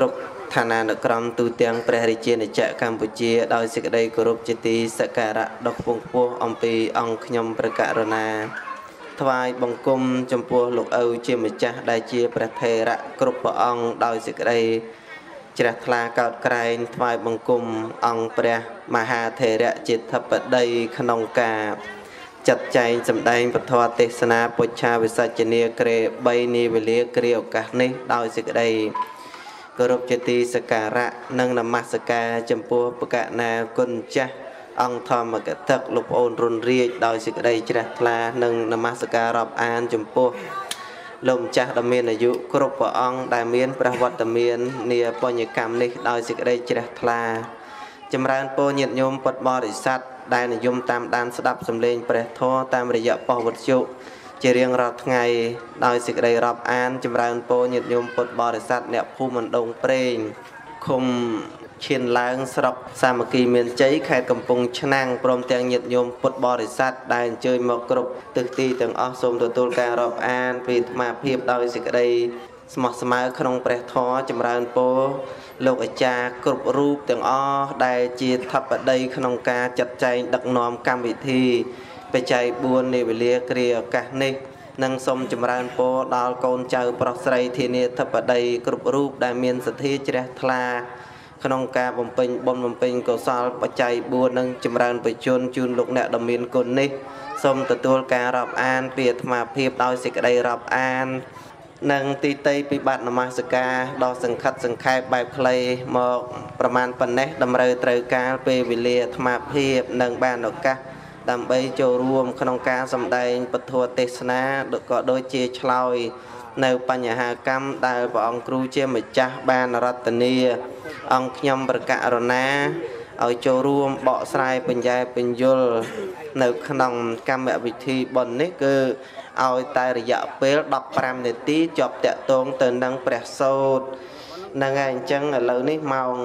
ឋានានុក្រមទូទាំងព្រះរាជាណាចក្រកម្ពុជាដោយសេចក្តីគោរពជាទីសក្ការៈដ៏ខ្ពង់ខ្ពស់អំពីអង្គខ្ញុំព្រះករុណាថ្វាយបង្គំចំពោះលោកឪជាម្ចាស់ដែលជាព្រះថេរៈគ្រប់ព្រះអង្គដោយសេចក្តីជ្រះថ្លាកោតក្រែងថ្វាយបង្គំអង្គព្រះមហាថេរៈជាធិបតីក្នុងការចាត់ចែងសម្ដែងពធទេសនាពុច្ឆាវិសច្ចនីក្រេ3នាវេលាគ្រាឱកាសនេះដោយសេចក្តីគោរពជាទីសក្ការៈនិងនមស្ការចំពោះបកណាគុណចាស់អង្គធម្មកថាលោកប្អូនរុនរាជដោយសេចក្តីជ្រះថ្លានិងនមស្ការរាប់អានចំពោះលោកម្ចាស់ដ៏មានអាយុគ្រប់ព្រះអង្គដែលមានព្រះវត្តមាននាបញ្ញកម្មនេះដោយសេចក្តីជ្រះថ្លាចម្រើនពរញាតិញោមពុទ្ធបរិស័ទដែលនិយមតាមដានស្ដាប់សម្លេងព្រះធម៌តាមរយៈប៉ុស្តិ៍វិទ្យុជារៀងរាល់ថ្ងៃដោយសេចក្តីរាប់អានចម្រើនពរញាតិញោមពុទ្ធបរិស័ទអ្នកភូមិមណ្ដងព្រេងឃុំឈានឡើងស្រុកសាមគ្គីមានជ័យខេត្តកំពង់ឆ្នាំងព្រមទាំងញាតិញោមពុទ្ធបរិស័ទដែលអញ្ជើញមកគ្រប់ទិសទីទាំងអស់សូមទទួលការរាប់អានពីអាត្មាភាពដោយសេចក្តីស្មោះស្មៅក្នុងព្រះធម៌ចម្រើនពរលោកអាចារ្យគ្រប់រូបទាំងអស់ដែលជាធិបតីក្នុងការចាត់ចែងដឹកនាំកម្មវិធីបច្ច័យ4នាវេលាគ្រាឱកាសនេះនិងសូមចម្រើនពរដល់កូនចៅប្រុសស្រីធានាធិបតីគ្រប់រូបដែលមានសទ្ធាជ្រះថ្លាក្នុងការបំពេញបុណ្យបំពេញកុសលបច្ច័យ4និងចម្រើនបច្ចុប្បន្នជូនលោកអ្នកដ៏មានគុណនេះសូមទទួលការរាប់អានពីអាត្មាភាពដោយសេចក្តីរាប់អាននិងទីតីពិបត្តិនមស្ការដ៏សង្ខិតសង្ខេបបែបខ្លីមកប្រមាណប៉ុណ្ណេះតម្រូវត្រូវការពេលវេលាអាត្មាភាពនិងបានឱកាសដើម្បីចូលរួមក្នុងការសម្ដែងពធទេសនាក៏ដូចជាឆ្លើយនៅបញ្ហាកម្មដែលព្រះអង្គគ្រូជាម្ចាស់បានរតនាអង្គខ្ញុំព្រះករុណាឲ្យចូលរួមបកស្រាយបញ្ញែបញ្យលនៅក្នុងកម្មវិធីបុណ្យនេះគឺឲ្យតែរយៈពេល15នាទីជាប់តាក់ទងទៅនឹងព្រះសូត្រហ្នឹងហើយអញ្ចឹងឥឡូវនេះម៉ោង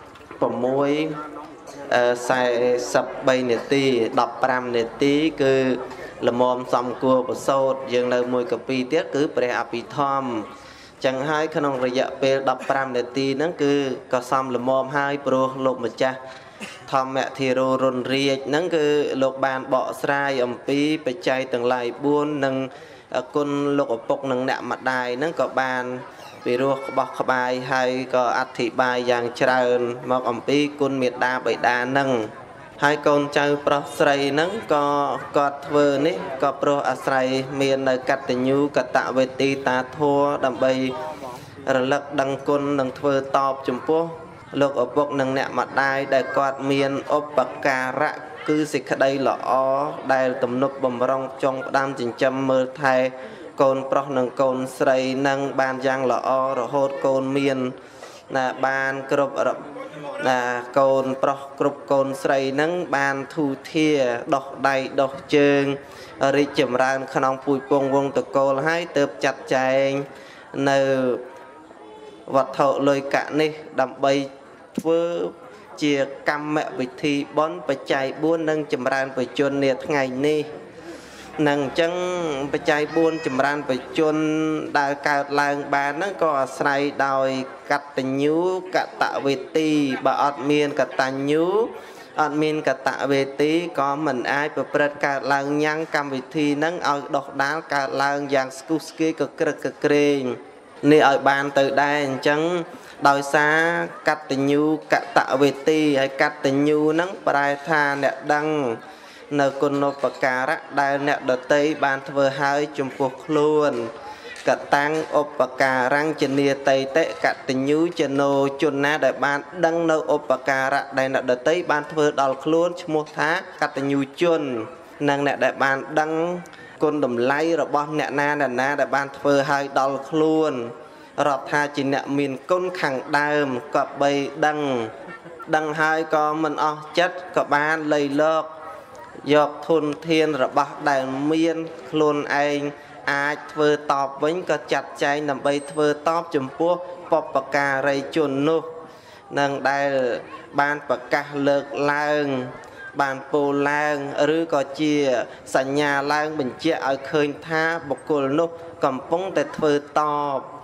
6:43នាទី15នាទីគឺល្មមសំគួរប្រសូតយើងនៅមួយកពីទៀតគឺព្រះអភិធម្មចឹងហើយក្នុងរយៈពេល15នាទីហ្នឹងគឺក៏សំល្មមហើយព្រោះលោកម្ចាស់ធម្មធិរោរុនរាជហ្នឹងគឺលោកបានបកស្រាយអំពីបច្ច័យទាំងឡាយ4និងគុណលោកឪពុកនិងអ្នកម្ដាយហ្នឹងក៏បានពីរោះក្បោះក្បាយហើយក៏អធិប្បាយយ៉ាងច្រើនមកអំពីគុណមេត្តាបិតាហ្នឹងហើយកូនចៅប្រុសស្រីហ្នឹងក៏គាត់ធ្វើនេះក៏ព្រោះអាស្រ័យមាននៅកតញ្ញូកតវេទីតាធម៌ដើម្បីរលឹកដឹងគុណនិងធ្វើតបចំពោះលោកឪពុកនិងអ្នកម្ដាយដែលគាត់មានឧបការៈគឺសេចក្តីល្អដែលទំនប់បំរុងចុងផ្ដាំចិញ្ចឹមមើលថែកូនប្រុសនិងកូនស្រីនឹងបានយ៉ាងល្អរហូតកូនមានបានគ្រប់កូនប្រុសគ្រប់កូនស្រីនឹងបានធូធាដោះដៃដោះជើងរីកចម្រើនក្នុងពូជពងវងតកូលហើយទើបចាត់ចែងនៅវត្ថុលុយកៈនេះដើម្បីធ្វើជាកម្មវិធីបុណ្យបច្ច័យ4និងចម្រើនបច្ចុប្បន្ននាថ្ងៃនេះនឹងអញ្ចឹងបច្ច័យ4ចម្រើនបច្ចុប្បន្នដែលកើតឡើងបានហ្នឹងក៏អាស្រ័យដោយកតញ្ញូកតវេទីបើអត់មានកតញ្ញូអត់មានកតវេទីក៏មិនអាចប្រព្រឹត្តកើតឡើងញ៉ាំងកម្មវិធីហ្នឹងឲ្យដុសដាលកើតឡើងយ៉ាងស្គុះស្គាយកក្រឹកក្រែងនេះឲ្យបានទៅដែរអញ្ចឹងដោយសារកតញ្ញូកតវេទីហើយកតញ្ញូហ្នឹងប្រែថាអ្នកដឹងនៅគុណូបការៈដែលអ្នកដតីបានធ្វើឲ្យចំពោះខ្លួនកតាំងឧបការังចនីតៃតិកតញ្ញូចណោជនណាដែលបានដឹងនៅឧបការៈដែលអ្នកដតីបានធ្វើដល់ខ្លួនឈ្មោះថាកតញ្ញូជននិងអ្នកដែលបានដឹងគុណតម្លៃរបស់អ្នកណាដែលបានធ្វើឲ្យដល់ខ្លួនរាប់ថាជាអ្នកមានគុណខាងដើមក៏បីដឹងហើយក៏មិនអស់ចិត្តក៏បានលៃលកយកធនធានរបស់ដែលមានខ្លួនឯងអាចធ្វើតបវិញក៏ចាត់ចែងដើម្បីធ្វើតបចំពោះបុព្វការីជននោះនឹងដែលបានប្រកាសលើកឡើងបានពោលឡើងឬក៏ជាសញ្ញាឡើងបញ្ជាក់ឲ្យឃើញថាបុគ្គលនោះកំពុងតែធ្វើតប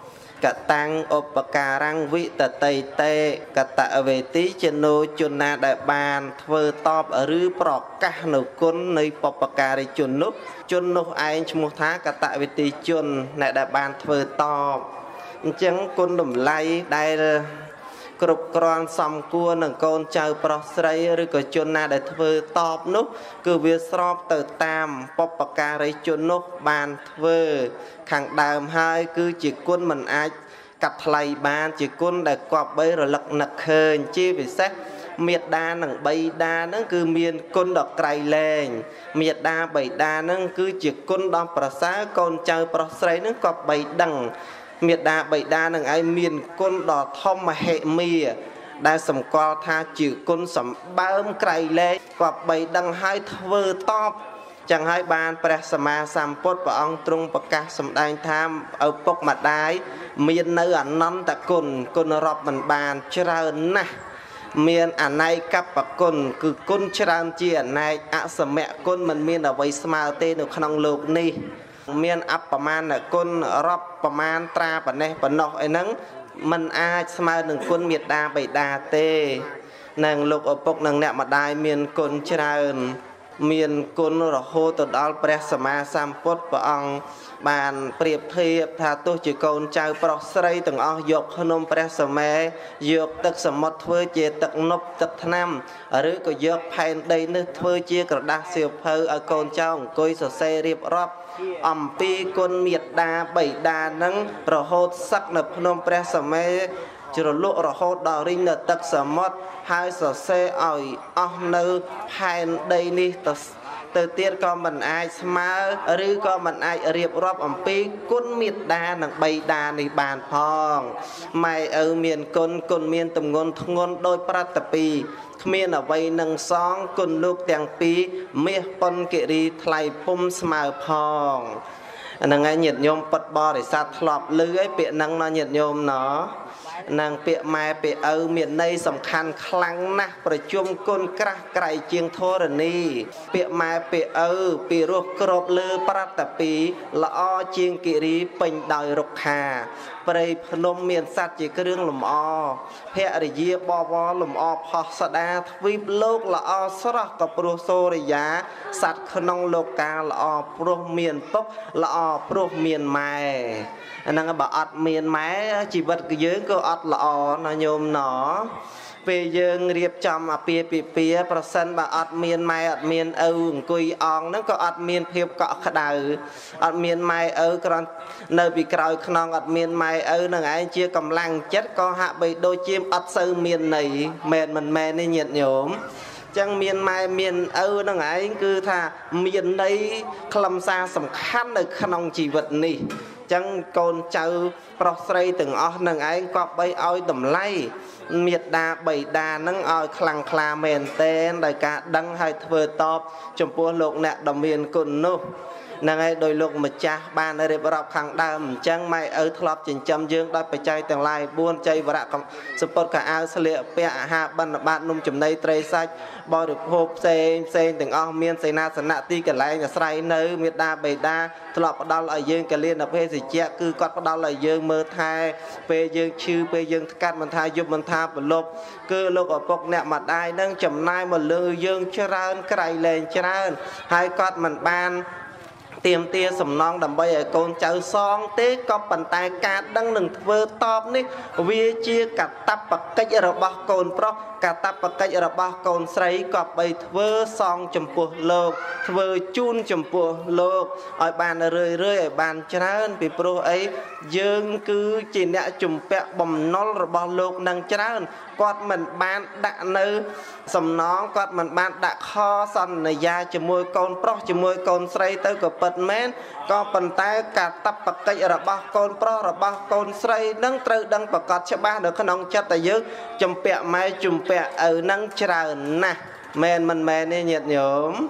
កតាំងឧបការังវិតតិតេកតវេទីចំណូជនណាដែលបានធ្វើតបឬប្រកាសនៅគុណនៃបុព្វការីជននោះឯងឈ្មោះថាកតវេទីជនអ្នកដែលបានធ្វើតបអញ្ចឹងគុណតម្លៃដែលគ្រប់គ្រាន់សមគួរនឹងកូនចៅប្រុសស្រីឬក៏ជនណាដែលធ្វើតបនោះគឺវាស្របទៅតាមបុព្វការីជននោះបានធ្វើខាងដើមហើយគឺជាគុណមិនអាចកាត់ថ្លៃបានជាគុណដែលគប្បីរលឹកនឹកឃើញជាពិសេសមេត្តានិងបិតាហ្នឹងគឺមានគុណដ៏ក្រៃលែងមេត្តាបិតាហ្នឹងគឺជាគុណដ៏ប្រសើរកូនចៅប្រុសស្រីហ្នឹងក៏បីដឹងមេត្តាបិតានឹងឯងមានគុណដ៏ធំមហិមាដែលសម្គាល់ថាជាគុណសម្បើមក្រៃលែងក៏បីដឹងហើយធ្វើតបចឹងហើយបានព្រះសម្មាសម្ពុទ្ធព្រះអង្គទ្រង់ប្រកាសសម្ដែងថាឪពុកម្ដាយមាននៅអនន្តគុណគុណរាប់មិនបានច្រើនណាស់មានអនេកបគុណគឺគុណច្រើនជាអនេកអសមគុណមិនមានអ្វីស្មើទេនៅក្នុងโลกនេះមានអបមាណគុណរាប់ប្រមាណត្រាប៉ុណ្ណេះប៉ុណ្ណោះអីហ្នឹងมันអាចស្មើនឹងគុណមេត្តាបិតាទេនឹងលោកឪពុកនិងអ្នកម្ដាយមានគុណច្រើនមានគុណរហូតទៅដល់ព្រះសម្មាសម្ពុទ្ធព្រះអង្គបានប្រៀបធៀបថាទោះជាកូនចៅប្រុសស្រីទាំងអស់យកភ្នំព្រះសមេយកទឹកសមុទ្រធ្វើជាទឹកនប់ទឹកថ្នាំឬក៏យកផែនដីនេះធ្វើជាក្រដាសសៀវភៅឲ្យកូនចៅអង្គុយសរសេររៀបរាប់អំពីគុណមេត្តាបិតានឹងរហូតសឹកនៅភ្នំព្រះសមេជ្រលក់រហូតដល់រីងនៅទឹកសមុទ្រហើយសរសេរឲ្យអស់នៅផែនដីនេះទៅទៀតក៏មិនអាចស្មើឬក៏មិនអាចរៀបរាប់អំពីគុណមេត្តានិងបិតានេះបានផងម៉ែឪមានគុណមានទម្ងន់ធ្ងន់ដោយប្រតិពីគ្មានអ្វីនឹងសងគុណលោកទាំងពីរមាសប៉ុនគិរីថ្លៃពុំស្មើផងហ្នឹងហើយញាតិញោមពិតបរិស័ទធ្លាប់ឮឯពាក្យហ្នឹងណាញាតិញោមណោះនឹងពាក្យម៉ែពាក្យឪមានន័យសំខាន់ខ្លាំងណាស់ប្រជុំគុណក្រាស់ក្រៃជាងធរណីពាក្យម៉ែពាក្យឪពីរោះក្របលើប្រតពីល្អជាងគិរីពេញដោយរុក្ខាព្រៃភ្នំមានសัตว์ជាគ្រឿងលម្អភរិយាបវរលម្អផុសស្ដាទ្វីបលោកល្អស្រស់ក៏ព្រោះសូរិយាសัตว์ក្នុងលោកកាល្អព្រោះមានពុកល្អព្រោះមានម៉ែអាហ្នឹងបើអត់មានម៉ែជីវិតយើងក៏អត់ល្អណាញោមណោពេលយើងរៀបចំអាពាហ៍ពិពាហ៍ប្រសិនបើអត់មានម៉ែអត់មានឪអង្គុយអងហ្នឹងក៏អត់មានភាពកក់ក្ដៅអត់មានម៉ែឪគ្រាន់នៅពីក្រោយខ្នងអត់មានម៉ែឪនឹងឯងជាកម្លាំងចិត្តក៏ហាក់បីដូចជាអត់សូវមានន័យមិនមែនទេញាតិញោមចឹងមានម៉ែមានឪនឹងឯងគឺថាមានន័យខ្លឹមសារសំខាន់នៅក្នុងជីវិតនេះចឹងកូនចៅប្រុសស្រីទាំងអស់នឹងឯងគប្បីឲ្យតម្លៃមេត្តាបិតានឹងឲ្យខ្លាំងក្លាមែនតែនដោយការដឹងហើយធ្វើតបចំពោះលោកអ្នកដ៏មានគុណនោះហ្នឹងហើយដោយលោកម្ចាស់បានរៀបរាប់ខាងដើមអញ្ចឹងម៉ែឪធ្លាប់ចិញ្ចឹមយើងដោយបច្ច័យទាំងឡាយ4ចៃវរៈសពុតកអាវស្លៀកពាក់អាហារបិណ្ឌបាតនំចំណីត្រីសាច់បរិភោគផ្សេងទាំងអស់មានសេនាសនៈទីកន្លែងអាស្រ័យនៅមេត្តាបិតាធ្លាប់ផ្ដល់ឲ្យយើងកលៀនភេសជ្ជៈគឺគាត់ផ្ដល់ឲ្យយើងមើលថែពេលយើងឈឺពេលយើងថ្កាត់មិនថាយប់មិនថាប្រលប់គឺលោកឪពុកអ្នកម្ដាយនឹងចំណាយមកលើយើងច្រើនក្រៃលែងច្រើនហើយគាត់មិនបានទៀមទាសំណងដើម្បីឲ្យកូនចៅសងទេក៏ប៉ុន្តែការដឹងនឹងធ្វើតបនេះវាជាកតបកិច្ចរបស់កូនប្រុសកតបកិច្ចរបស់កូនស្រីក៏បីធ្វើសងចំពោះលោកធ្វើជូនចំពោះលោកឲ្យបានរឿយឲ្យបានច្រើនពីព្រោះអីយើងគឺជាអ្នកជំពាក់បំណុលរបស់លោកនឹងច្រើនគាត់មិនបានដាក់នៅសំណងគាត់មិនបានដាក់ខសន្យាជាមួយកូនប្រុសជាមួយកូនស្រីទៅក៏ពិតមែនក៏ប៉ុន្តែកាតព្វកិច្ចរបស់កូនប្រុសរបស់កូនស្រីនឹងត្រូវដឹងប្រកាសច្បាស់នៅក្នុងចិត្តតែយើងជំពាក់ម៉ែជំពាក់ឪនឹងច្រើនណាស់មែនមិនមែនទេញាតិញោម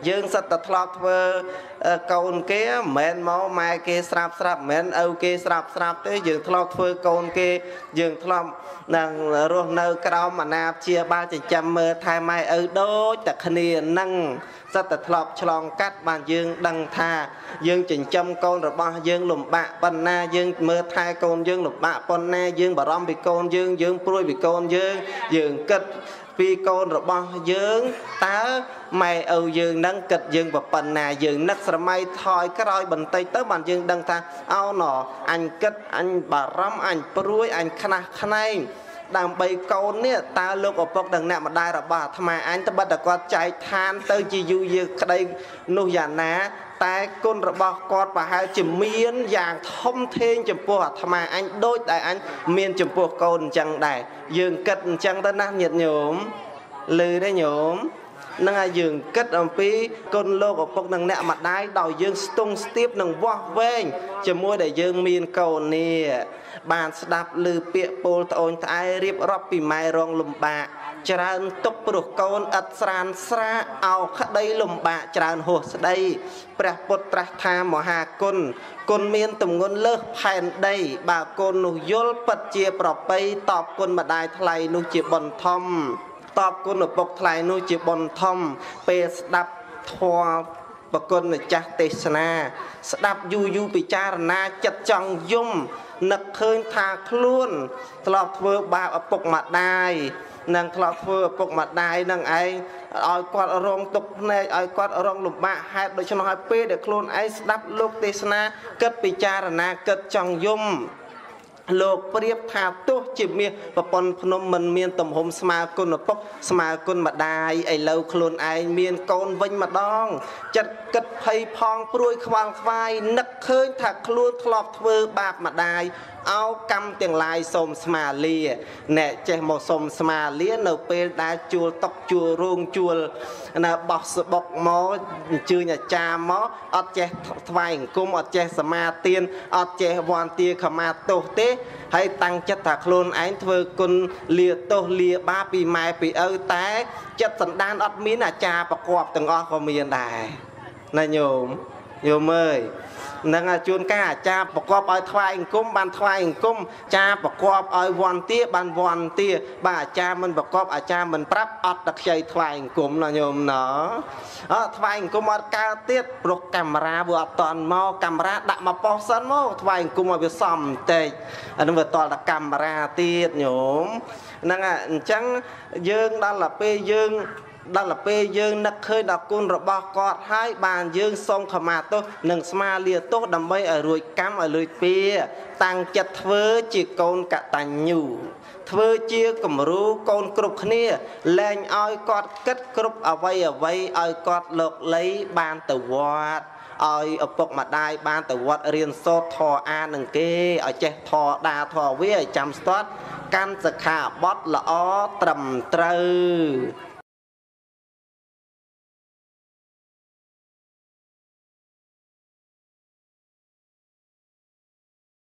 dương sạch ta thọp thơ côn kia mẹn máu mai kia srap mẹn âu kia srap thế dương thọp thơ côn kia dương thọp nàng ruột nâu cao mà nạp chia ba chỉ chăm mơ thai mai ở đôi ta khnia năng sạch ta thọp chlong cắt bàn dương đăng tha dương chỉnh châm côn rồi ba dương lùm bạ bần na dương mơ thai côn dương lùm bạ bần na dương bà rom bị côn dương dương pruy bị côn dương kịch vì con rồi bao dương tá mày âu dương nâng kịch dương và phần nà dương nấc sờ mày thoi cái roi bần tay tới bàn dương đăng tha ao nọ anh kịch anh bà rắm anh pruy anh khana đằng bay con nè ta lúc ở bậc đằng nè mà đai là bà tham anh ta bắt được con chạy than tới chi du dương đây nuôi già ná tại con rồi bao con và hai chìm miên vàng thông thiên chìm bùa tham anh đôi đại anh miên chìm bùa con chẳng đại dương kịch chẳng tới nát nhiệt nhổm lư đấy nhổm nâng ai dương kết ở phía con lô của bậc đằng nè mà đai đòi dương stung tiếp nâng vót vên chìm môi để dương miên cầu nè bàn đạp lư bịa bồ ôn thái riêng rộp bì mai rong lùm bạ tràn tục bực con ật sàn xa ao khắc đây lùm bạ tràn hồ đây bạc bột trạc tha mỏ hà con miên tùm ngôn lơ hèn đây bà con nụ dôl bật chia bọc bay tọp con mà đai thay nụ chia bòn thom tọp con nụ bọc thay nụ chia bòn thom bê đạp thoa bà con nụ chát tê sna đạp yu bị cha na chật chong dung nực khơi thà luôn thọp thưa bà ở bọc mặt đai nâng thọp thưa bọc mặt đai nâng ai ai quạt rong tục này ai quạt rong lục bạ hai đôi cho nó hai pê để luôn ai đắp lúc tê na cất bị cha na cất trong dung lục priệp thà tốt chỉ miên và pon phnom mình miên tầm hôm sma côn ở bọc sma côn mặt đai ai lâu luôn ai miên con vinh mặt đong chật cất phay phong pruy khoang vai nực khơi thà luôn thọp thưa bạc mặt đai ao cam tiền lai xôm sma lia nè che một xôm sma lia nở pe đá chua tóc chua rong chua nè bọc mó chưa nhà cha mó ọt che vai cung ọt che sma tiên ọt che voan tia khama tô tế hay tăng chất thạc luôn ánh thưa con lia tô lia ba pi mai pi ơ té chất sẵn đan ọt miến là cha bọc quọp từng o của miền đài nè nhôm ơi nâng chuôn ca cha bọc quọp ơi thoại cung ban thoại cung cha bọc quọp ơi voan tia ban voan tia bà cha mình bọc quọp cha mình prap ọt đặc chơi thoại cung là nhôm nó thoại cung ọt cao tiết bọc camera vừa toàn mau camera đặt mà po sân mau thoại cung mà vừa xòm tệ nó vừa toàn là camera tiết nhôm nâng chẳng dương đó là pe dương đó là pe dương nực khơi đọc côn rồi bao cọt hai bàn dương sông khờ mà tôi nâng sma lia tốt đầm bay ở ruồi cam ở lưới pe tăng chặt thưa chỉ côn cả tàn nhủ thưa chia cầm rú côn cục khnia lên oi cọt cất cục ở vây oi cọt lộc lấy bàn từ vọt oi ở bọc mặt đai bàn từ vọt riêng sốt thò a nâng kê ở che thò đa thò với chăm sót can sạc hạ bót là ó trầm trơ